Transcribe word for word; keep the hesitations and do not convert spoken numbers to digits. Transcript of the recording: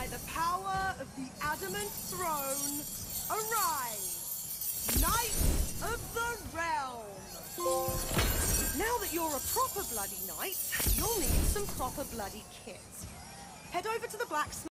By the power of the adamant throne, arise, Knights of the Realm! Now that you're a proper bloody knight, you'll need some proper bloody kit. Head over to the blacksmith.